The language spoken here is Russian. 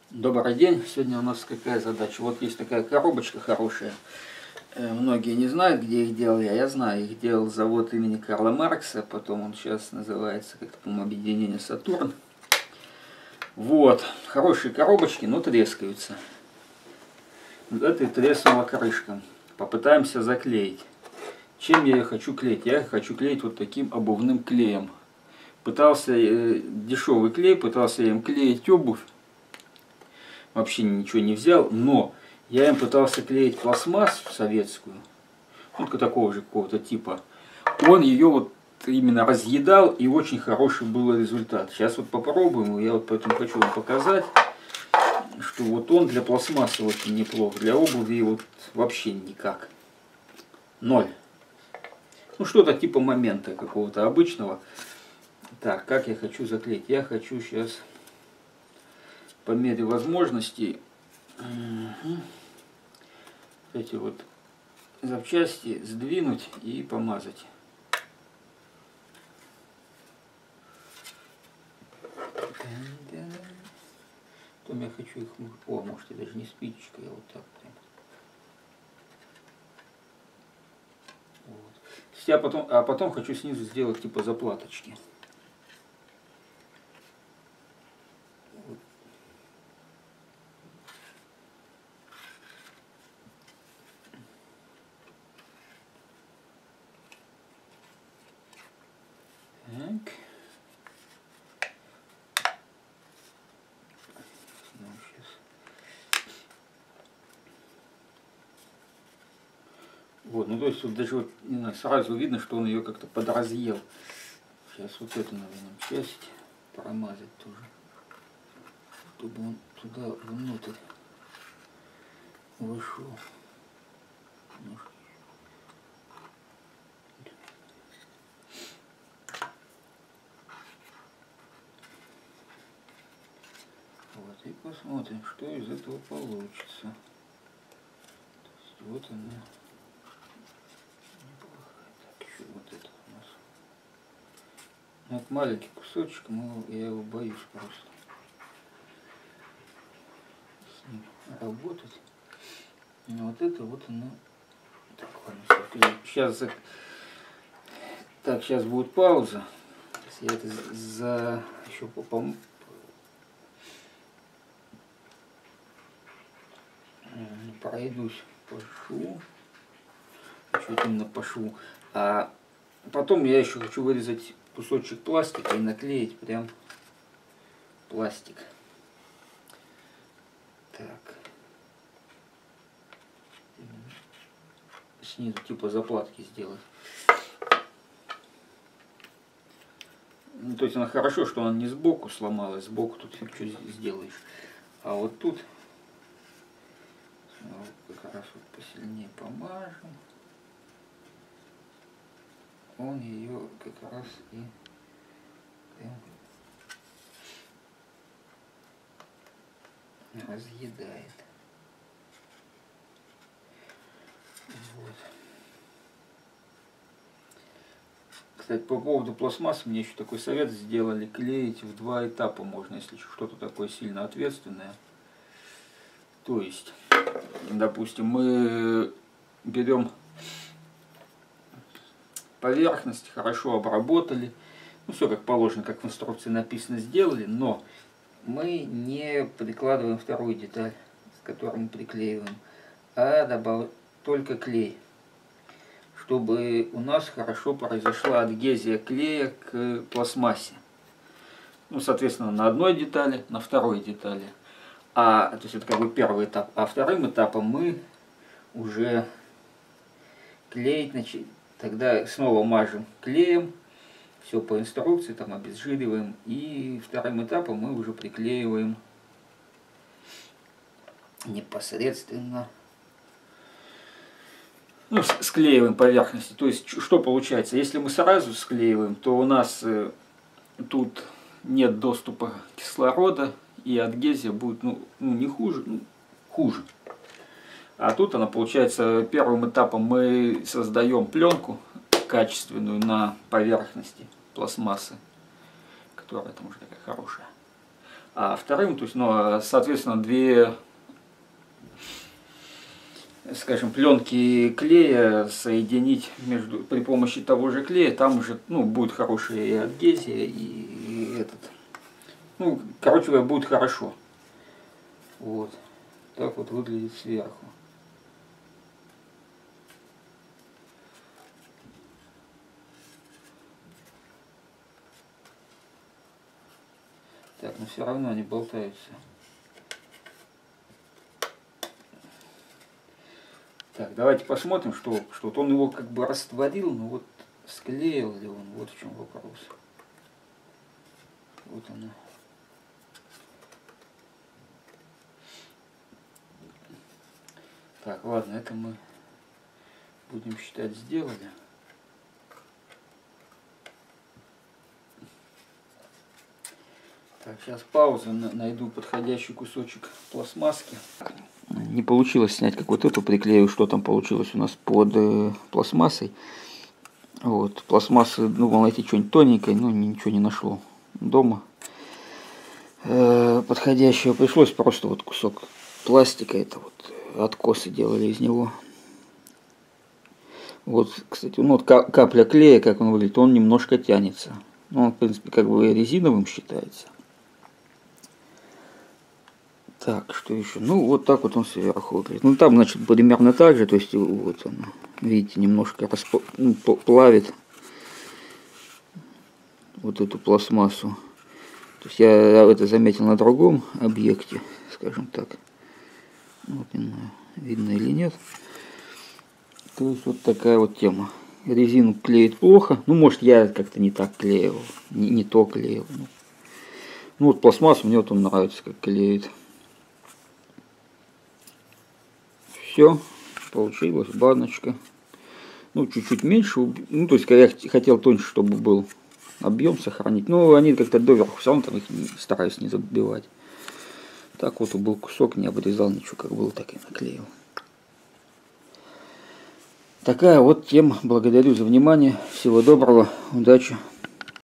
Добрый день. Сегодня у нас какая задача? Вот есть такая коробочка хорошая. Многие не знают, где их делал я. Я знаю, их делал завод имени Карла Маркса. Потом он сейчас называется как-то, по-моему, объединение Сатурн. Вот. Хорошие коробочки, но трескаются. Вот это и треснула крышка. Попытаемся заклеить. Чем я ее хочу клеить? Я хочу клеить вот таким обувным клеем. Пытался дешевый клей, пытался я им клеить обувь. Вообще ничего не взял, но я им пытался клеить пластмассу советскую, вот такого же какого-то типа. Он ее вот именно разъедал, и очень хороший был результат. Сейчас вот попробуем, я вот поэтому хочу вам показать, что вот он для пластмассы очень неплох, для обуви вот вообще никак. Ноль. Ну что-то типа момента какого-то обычного. Так, как я хочу заклеить? Я хочу сейчас по мере возможностей эти вот запчасти сдвинуть и помазать. Потом я хочу их, может, даже не спичечкой, а вот так прям. Вот. А потом хочу снизу сделать типа заплаточки. Так. Вот, ну то есть вот даже вот, не знаю, сразу видно, что он ее как-то подразъел. Сейчас вот эту, наверное, часть промазать тоже, чтобы он туда внутрь вышел. Вот, и посмотрим, что из этого получится. То есть вот она неплохая. Так, еще вот это у нас. Вот маленький кусочек, но я его боюсь просто с ним работать. Но вот это вот оно. Так, ладно, сейчас, так, сейчас будет пауза. Я это еще пройдусь по шву, чуть именно по шву, а потом я еще хочу вырезать кусочек пластика и наклеить прям пластик. Так, снизу типа заплатки сделать. Ну, то есть она хорошо, что она не сбоку сломалась, сбоку тут фиг что сделаешь, а вот тут как раз вот посильнее помажем, он ее как раз и разъедает. Вот. Кстати, по поводу пластмассы мне еще такой совет сделали: клеить в 2 этапа можно, если что-то такое сильно ответственное. То есть, допустим, мы берем поверхность, хорошо обработали, ну все как положено, как в инструкции написано, сделали, но мы не прикладываем вторую деталь, с которой мы приклеиваем, а добавляем только клей, чтобы у нас хорошо произошла адгезия клея к пластмассе. Ну, соответственно, на одной детали, на второй детали. То есть это как бы первый этап. А вторым этапом мы уже клеить, значит, тогда снова мажем клеем, все по инструкции, там обезжириваем. И вторым этапом мы уже приклеиваем непосредственно, ну, склеиваем поверхности. То есть что получается? Если мы сразу склеиваем, то у нас тут нет доступа кислорода, и адгезия будет не хуже, хуже. А тут она, получается, первым этапом мы создаем пленку качественную на поверхности пластмассы, которая там уже такая хорошая. А вторым, то есть, ну, соответственно, две, скажем, пленки клея соединить между, при помощи того же клея, там уже, ну, будет хорошая и адгезия, и этот, ну, короче говоря, будет хорошо. Вот. Так вот выглядит сверху. Так, но все равно они болтаются. Так, давайте посмотрим, что вот он его как бы растворил, но вот склеил ли он, вот в чем вопрос. Вот оно. Так, ладно, это мы будем считать сделали. Так, сейчас пауза, найду подходящий кусочек пластмасски. Не получилось снять, как вот эту приклею, что там получилось у нас под пластмассой. Вот, пластмассы, думал найти что-нибудь тоненькое, но ничего не нашло дома подходящего. Пришлось просто вот кусок пластика, это вот откосы делали из него. Вот, кстати, ну вот капля клея, как он выглядит, он немножко тянется. Он, в принципе, как бы резиновым считается. Так, что еще? Ну, вот так вот он сверху выглядит. Ну, там, значит, примерно так же, то есть, вот он, видите, немножко плавит вот эту пластмассу. То есть, я это заметил на другом объекте, скажем так. Вот, не знаю, видно или нет. То есть, вот такая вот тема. Резину клеит плохо. Ну, может, я как-то не так клеил, не то клеил. Ну, вот пластмассу, мне вот он нравится, как клеит. Все, получилась баночка. Ну, чуть-чуть меньше. Ну, то есть, я хотел тоньше, чтобы был объем сохранить. Но они как-то доверху, все равно там их стараюсь не забивать. Так вот был кусок, не обрезал ничего, как было, так и наклеил. Такая вот тема. Благодарю за внимание. Всего доброго, удачи.